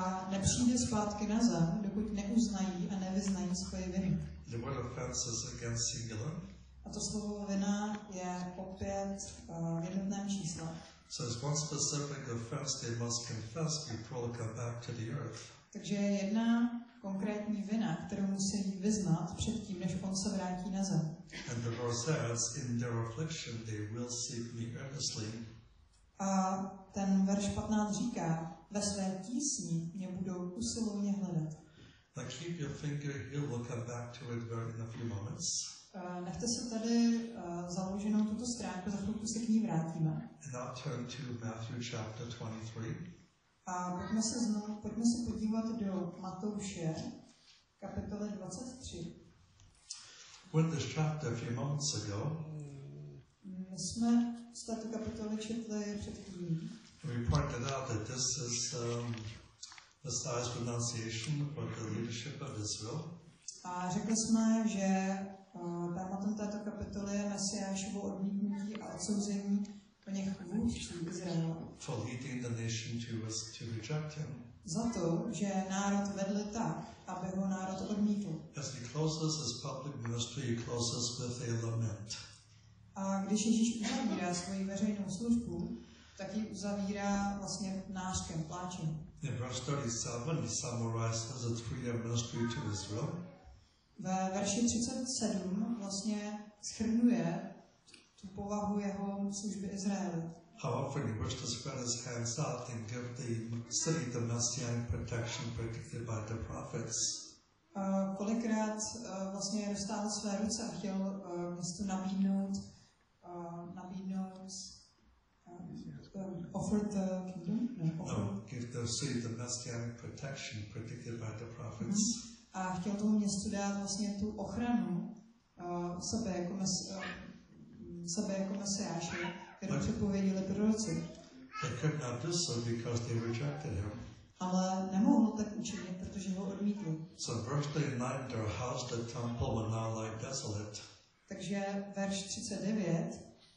a nepřijde zpátky na zem, dokud neuznají a nevyznají svoje viny. The word offense is again singular. A to slovo vina je opět v jednotném čísle. So there's one specific offense they must confess before they come back to the earth. Takže je jedna konkrétní vina, kterou musí vyznat předtím, než on se vrátí na zem. And the verse adds, in their affliction they will seek me earnestly. A ten verš 15 říká, ve své tísni mě budou usilovně hledat. Now keep your finger here, we'll come back to it in a few moments. Nechte se tady založenou tuto stránku, za chvilku se k ní vrátíme. And now turn to Matthew chapter 23. A pojďme se podívat do Matouše, kapitoly 23. With this chapter a few moments ago, my jsme z této kapitoly četli před chvílí. we pointed out that this is Messiah's renunciation for the leadership of Israel. A řekli jsme, že tématem této kapitoly je Mesiášovo odmítnutí a odsouzení o něch vůdců Izraela. For leading the nation to reject him. Za to, že národ vedli tak, aby ho národ odmítl. As he closes his public ministry, he closes with a lament. A když Ježíš uzavírá svoji veřejnou službu, tak ji uzavírá vlastně nářkem, pláčem. In verse 37, he summarizes the 3-year ministry to Israel. Ve verši 37 vlastně shrnuje tu povahu jeho služby Izraeli. How often he wished to spread his hands out and give the city the messianic protection predicted by the prophets. Kolikrát vlastně dostal své ruce a chtěl městu nabídnout offer the kingdom? No, give the city the messianic protection predicted by the prophets. A chtěl tomu městu dát vlastně tu ochranu sebe jako mesiáše, kterou předpověděli proroci. They could not do so because they rejected him. Ale nemohl tak učinit, protože ho odmítli. So verse 39, their house, the temple, will now lie desolate. Takže verš 39,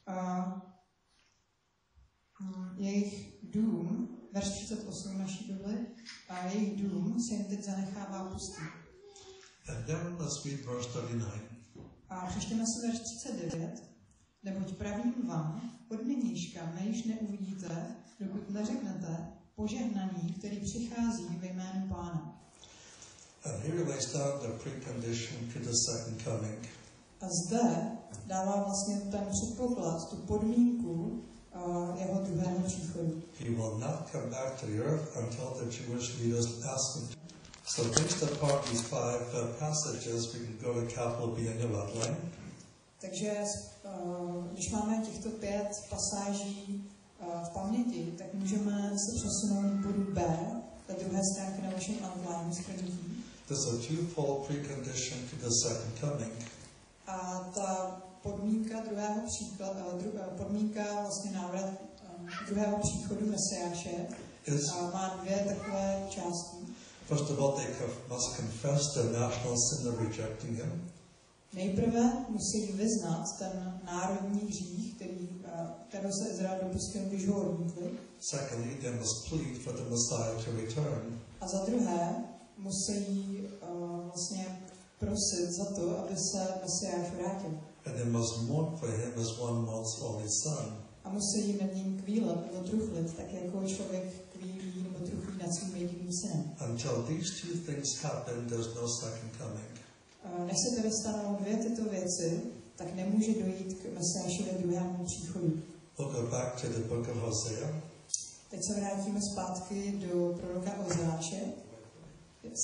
jejich dům, verš 38 naší Bibli, a jejich dům se jim teď zanechává pustý. And then let's read verse 39. A přečteme si verš 39. Neboť pravím vám, od nynějška mne již neuvidíte, dokud neřeknete požehnaný, který přichází ve jménu Pána. And here lays down the precondition to the second coming. A zde dává vlastně ten předpoklad, tu podmínku jeho druhého příchodu. He will not come back to the earth until the Jewish leaders ask him to. So based upon these 5 passages, we can go to capital B in your outline. Takže když máme těchto 5 pasáží v paměti, tak můžeme se přesunout k bodu B, na druhé stránky na vašem outline shrnutí. There's a twofold precondition to the second coming. A ta podmínka vlastně návrat druhého příchodu Mesiáše má 2 takové části. First of all, they must confess their national sin of rejecting him. Nejprve musí vyznat ten národní hřích, kterou se Izrael dopustil, když ho odmítli. Secondly, they must plead for the Messiah to return. A za druhé musí vlastně prosit za to, aby se Mesiáš vrátil. And they must mourn for him as one mourns for his son. A musí nad ním kvílet nebo truchlit, tak jako člověk kvílí nebo truchlí nad svým jediným synem. Until these 2 things happen, there's no second coming. Než se tedy stanou 2 tyto věci, tak nemůže dojít k Mesiášovi druhému příchodu. We'll go back to the book of Hosea. Teď se vrátíme zpátky do proroka Ozeáše. Yes.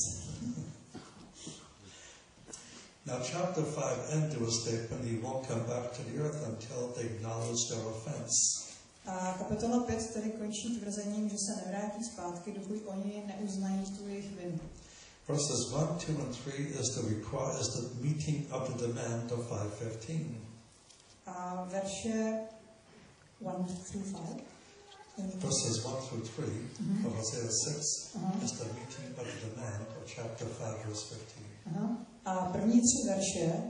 Now chapter 5 ends with a statement, he won't come back to the earth until they acknowledge their offense. A kapitola 5 tedy končí tvrzením, že se nevrátí zpátky, dokud oni neuznají tu jejich vinu. Verses 1, 2, and 3 is the meeting of the demand of 5:15. A verše 1 through 5. Verses 1 through 3 of Hosea 6 is the meeting of the demand of chapter 5, verse 15. A první 3 verše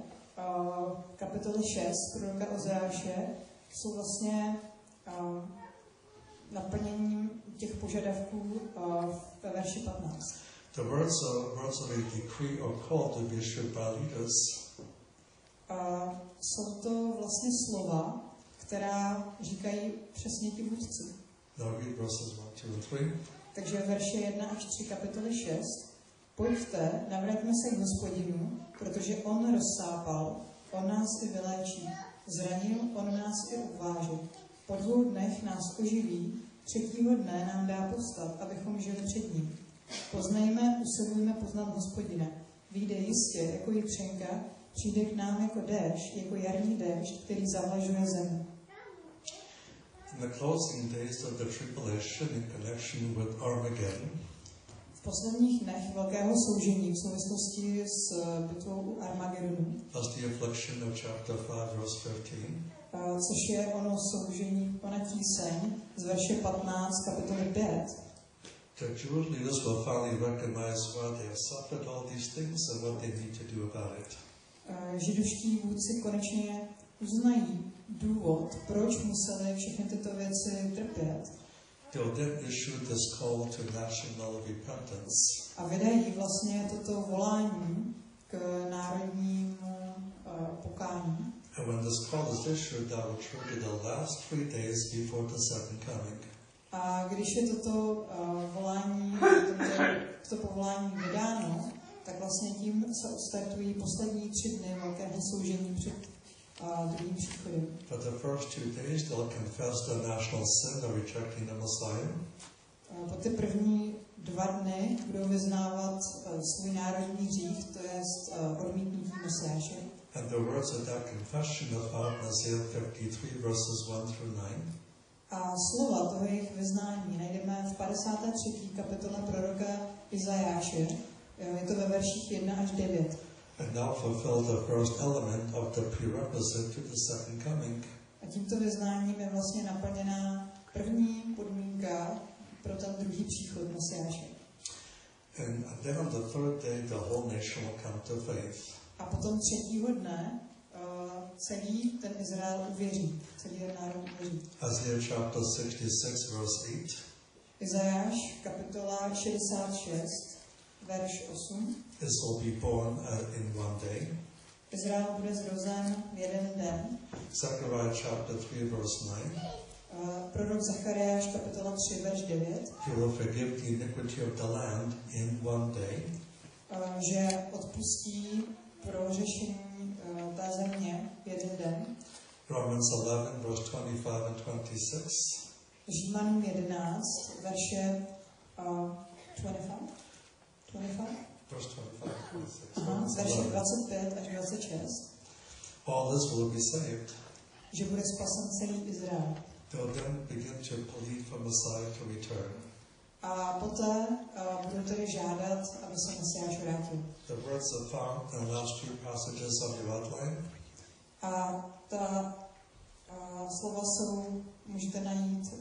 kapitoly 6 proroka Ozeáše jsou vlastně naplněním těch požadavků ve verši 15. The words of a decree or call to be issued by leaders Jsou to vlastně slova, která říkají přesně ti vůdci. Now read verses 1, 2, and 3. Takže verše 1 až 3 kapitoly 6. Pojďte, navraťme se k Hospodinu, protože on rozsápal, on nás i vyléčí, zranil, on nás i obvážil. Po 2 dnech nás oživí, 3. dne nám dá povstat, abychom žili před ním. Poznejme, usilujme poznat Hospodina. Vyjde jistě jako jitřenka, přijde k nám jako déšť, jako jarní déšť, který zavlažuje zemi. In the closing days of the tribulation in connection with Armageddon, V posledních dnech velkého soužení v souvislosti s bitvou u Armagedonu, that's the affliction of chapter 5, verse 15, což je ono soužení, ona tíseň z verše 15 kapitoly 5, the Jewish leaders will finally recognize why they have suffered all these things and what they need to do about it. židovští vůdci konečně uznají důvod, proč museli všechny tyto věci trpět. They'll then issue this call to national repentance. A vydají vlastně toto volání k národnímu pokání. And when this call is issued, that will trigger the last 3 days before the second coming. A když je toto volání, to povolání vydáno, tak vlastně tím se odstartují poslední 3 dny velkého soužení před druhým příchodem. For the first 2 days, they'll confess their national sin of rejecting the Messiah. Po ty první 2 dny budou vyznávat svůj národní hřích, to je odmítnutí Mesiáše. And the words of that confession are found in Isaiah 53, verses 1 through 9. A slova toho jejich vyznání najdeme v 53. kapitole proroka Izajáše. Je to ve verších 1 až 9. And now fulfill the first element of the prerequisite to the second coming. A tímto vyznáním je vlastně naplněná první podmínka pro ten druhý příchod Mesiáše. And then on the third day, the whole nation will come to faith. A potom 3. dne celý ten Izrael uvěří, celý ten národ uvěří. Isaiah chapter 66, verse 8. Izajáš, kapitola 66, verš 8. This will be born in 1 day. Izrael bude zrozen v 1 den. Zechariah chapter 3, verse 9. Prorok Zachariáš, kapitola 3, verš 9. He will forgive the iniquity of the land in 1 day. Že odpustí pro řešení té země v 1 den. Romans 11, verse 25 and 26. Římanům 11, verše 25. Verse 25, 26. Aha, verše 25 až 26. All this will be saved. Že bude spasen celý Izrael. They'll then begin to plead for Messiah to return. A poté budou tedy žádat, aby se Mesiáš vrátil. The words are found in the last 2 passages of your outline. A ta slova můžete najít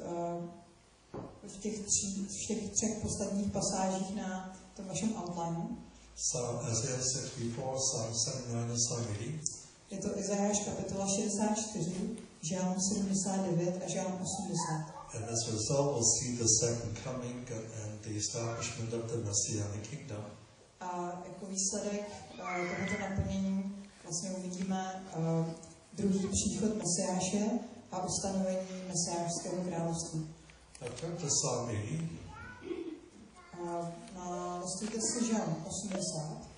v těch 3 posledních pasážích na tom vašem outlineu. Psalm Isaiah 64, Psalm 79, and Psalm 80. Je to Izajáš kapitola 64, Žálm 79 a Žálm 80. And as a result, we'll see the second coming and the establishment of the Messianic kingdom. A jako výsledek tohoto naplnění vlastně uvidíme druhý příchod Mesiáše a ustanovení Mesiášského království. Now turn to Psalm 80. Nastujte si Žálm 80.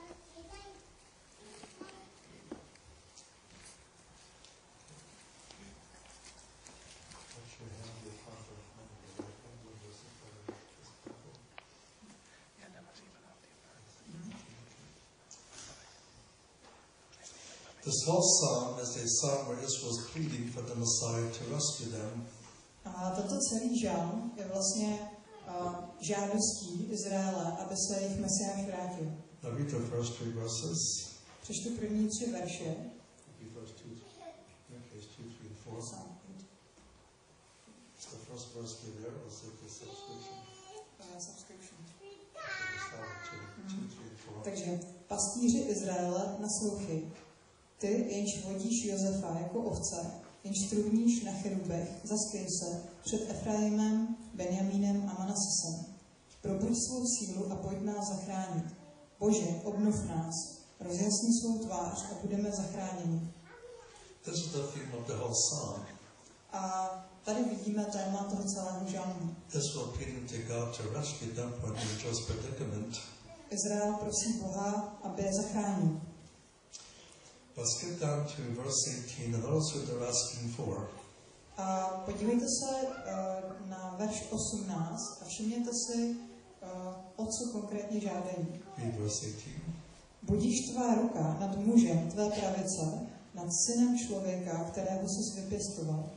This whole psalm is a psalm where Israel is pleading for the Messiah to rescue them. A toto celý žálm je vlastně žádostí Izraele, aby se jejich Mesiáš vrátil. Now read the first 3 verses. Přečtu první 3 verše. Verse 2, 3, and 4. Is the first verse be there, or is it the subscription? Subscription. Okay, 2, 3, and 4. Takže pastíři Izraele, naslouchej. Ty, jenž vodíš Josefa jako ovce, jenž trůníš na cherubech, zaskyj se před Efraimem, Benjamínem a Manasesem. Probuď svou sílu a pojď nás zachránit. Bože, obnov nás, rozjasni svou tvář a budeme zachráněni. This is the theme of the whole psalm. A tady vidíme téma toho celého žalmu. Israel pleading to God to rescue them from their just predicament. Izrael prosí Boha, aby je zachránil. Let's skip down to verse 18 and notice what they're asking for. A podívejte se na verš 18 a všimněte si, o co konkrétně žádají. Read verse 18. Budíš tvá ruka nad mužem tvé pravice, nad synem člověka, kterého jsi vypěstoval.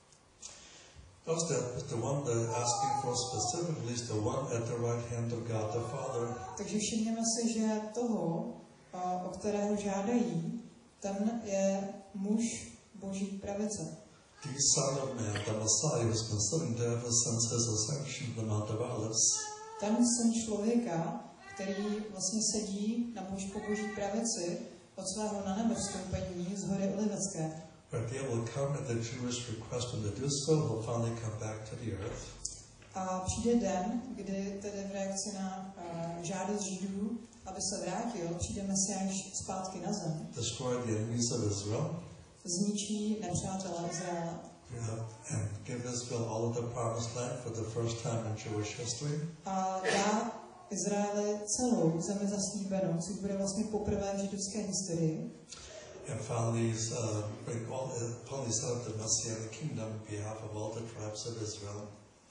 Notice that the one they're asking for specifically is the one at the right hand of God the Father. Takže všimněme si, že toho, o kterého žádají, ten je muž Boží pravice. The Son of Man, the Messiah, has been sitting there ever since his ascension to the Mount of Olives. Ten syn člověka, který vlastně sedí na po Boží pravici od svého na nebe vstoupení z hory Olivecké. But they will come at the Jewish request him to do so, he'll finally come back to the earth. A přijde den, kdy tedy v reakci na žádost Židů, aby se vrátil, přijde Mesiáš zpátky na zem. Destroy the enemies of Israel. Zničí nepřátelé Izraele. And give Israel all of the promised land for the first time in Jewish history. A dá Izraeli celou zemi zaslíbenou, což bude vlastně poprvé v židovské historii. And finally, finally set up the Messianic kingdom on behalf of all the tribes of Israel.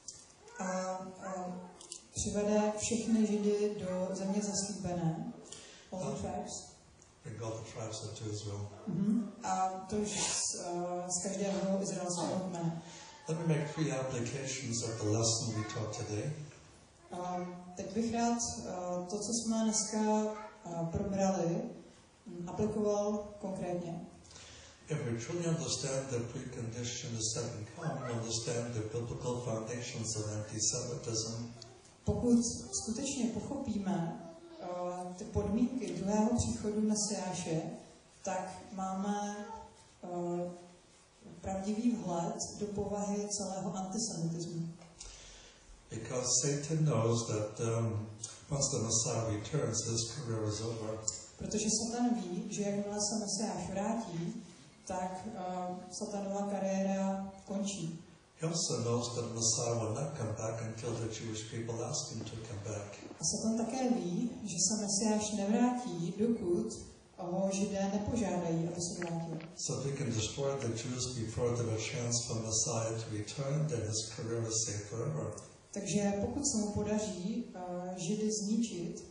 A přivede všechny Židy do země zaslíbené. All the tribes. Bring all the tribes into Israel. A to už z každého izraelského kmene. Let me make 3 applications of the lesson we taught today. Teď bych rád to, co jsme dneska probrali, aplikoval konkrétně. If we truly understand the precondition of second coming, understand the biblical foundations of anti-Semitism, pokud skutečně pochopíme ty podmínky druhého příchodu Mesiáše, tak máme pravdivý vhled do povahy celého antisemitismu. Because Satan knows that once the Messiah returns, his career is over. Protože Satan ví, že jakmile se Mesiáš vrátí, tak Satanova kariéra končí. He also knows that the Messiah will not come back until the Jewish people ask him to come back. A Satan také ví, že se Mesiáš nevrátí, dokud ho Židé nepožádají, aby se vrátil. So if he can destroy the Jews before there is a chance for Messiah to return, then his career is safe forever. Takže pokud se mu podaří Židy zničit,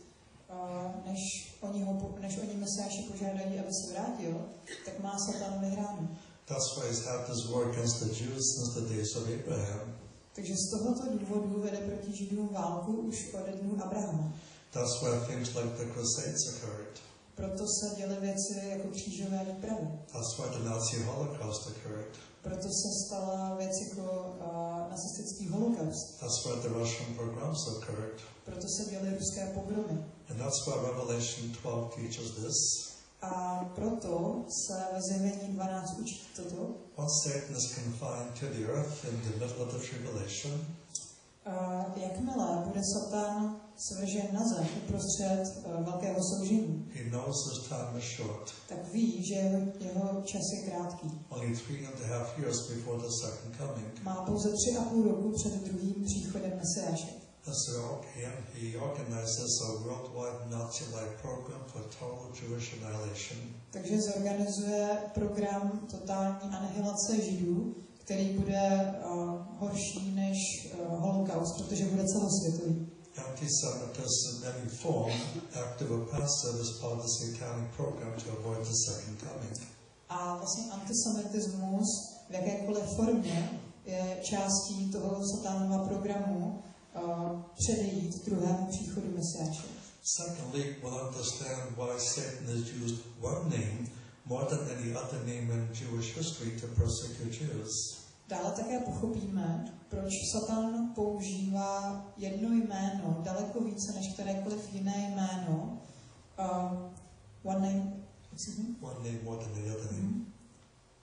než oni Mesiáše požádají, aby se vrátil, tak má Satan vyhráno. That's why he's had this war against the Jews since the days of Abraham. Takže z tohoto důvodu vede proti Židům válku už ode dnů Abrahama. That's why things like the Crusades occurred. Proto se děly věci jako křížové výpravy. That's why the Nazi Holocaust occurred. Proto se stala věc jako nacistický holokaust. That's why the Russian pogroms occurred. Proto se děly ruské pogromy. And that's why Revelation 12 teaches this. A proto se ve Zjevení 12 učí toto. Once Satan is confined to the earth in the middle of the tribulation, jakmile bude Satan svržen na zem uprostřed velkého soužení, he knows his time is short. tak ví, že jeho čas je krátký. Only 3.5 years before the second coming. Má pouze 3,5 roku před druhým příchodem Mesiáše. So he organizes a worldwide Nazi-like program for total Jewish annihilation. Takže zorganizuje program totální anihilace Židů, který bude horší než holokaust, protože bude celosvětový. Anti-Semitism in any form, active or passive, is part of the satanic program to avoid the second coming. A vlastně antisemitismus v jakékoliv formě je částí toho Satanova programu předejít druhému příchodu Mesiáše. Secondly, we'll understand why Satan has used one name more than any other name in Jewish history to persecute Jews. Dále také pochopíme, proč Satan používá jedno jméno daleko více než kterékoliv jiné jméno. One name more than any other name.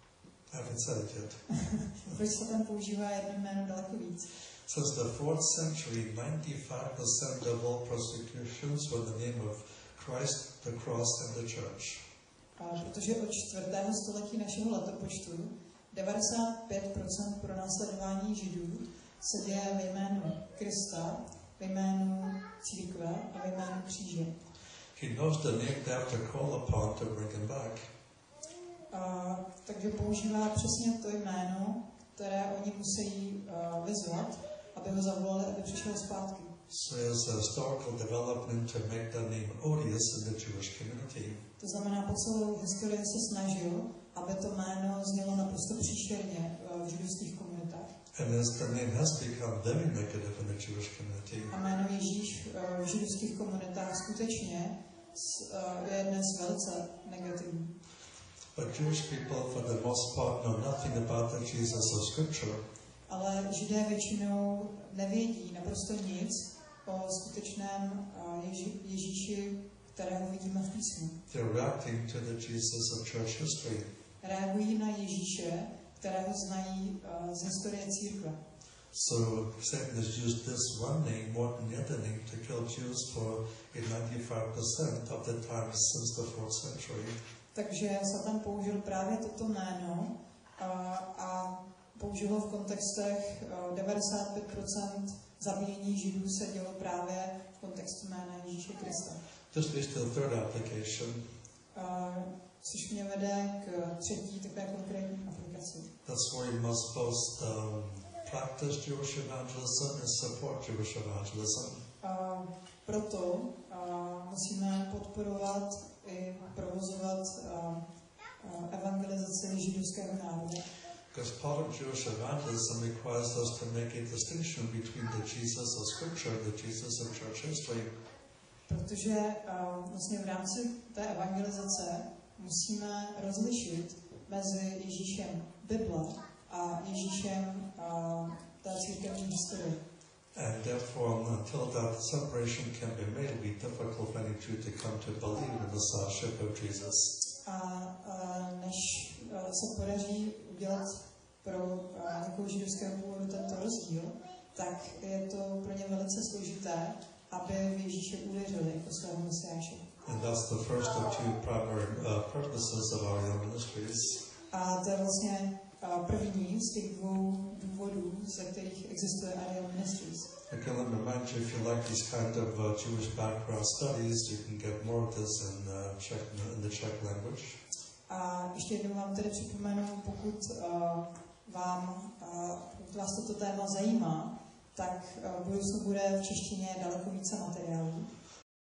I haven't said it yet. Proč se tam používá jedno jméno daleko víc? Since the 4th century, 95% of all persecutions were the name of Christ, the cross, and the church. Protože od 4. století našeho letopočtu 95% pronásledování Židů se děje ve jménu Krista, ve jménu církve a ve jménu kříže. He knows the name they have to call upon to bring him back. Takže používá přesně to jméno, které oni musí vyzvat, aby ho zavolali, aby přišel zpátky. So there's a historical development to make that name odious in the Jewish community. To znamená, po celou historii se snažil, aby to jméno znělo naprosto příšerně v židovských komunitách. And as the name has become very negative in the Jewish community. A jméno Ježíš v židovských komunitách skutečně je dnes velice negativní. But Jewish people, for the most part, know nothing about the Jesus of Scripture. Ale Židé většinou nevědí naprosto nic o skutečném Ježíši, kterého vidíme v písmu. They're reacting to the Jesus of church history. Reagují na Ježíše, kterého znají z historie církve. So Satan has used this one name more than the other name to kill Jews for 95% of the time since the 4th century. Takže Satan použil právě toto jméno a použil ho v kontextech 95% zabíjení Židů se dělo právě v kontextu jména Ježíše Krista. This leads to the third application. Což mě vede k třetí takové konkrétní aplikaci. That's where you must both practice Jewish evangelism and support Jewish evangelism. Proto musíme podporovat i provozovat evangelizaci židovského národa. Because part of Jewish evangelism requires us to make a distinction between the Jesus of Scripture and the Jesus of church history. Protože vlastně v rámci té evangelizace musíme rozlišit mezi Ježíšem Bible a Ježíšem té církevní historie. And therefore, until that separation can be made, it will be difficult for any Jew to come to believe in the Messiahship of Jesus. Než se podaří udělat pro nějakou židovského původu tento rozdíl, tak je to pro ně velice složité, aby v Ježíše uvěřili jako svého Mesiáše. And that's the first of two primary purposes of our young ministries. A to je vlastně první z těch dvou důvodů, ze kterých existuje Ariel Ministries. Again, let me remind you, if you like these kind of Jewish background studies, you can get more of this in the Czech language. A ještě jednou vám tedy připomenu, pokud vás toto téma zajímá, tak v budoucnu bude v češtině daleko více materiálů.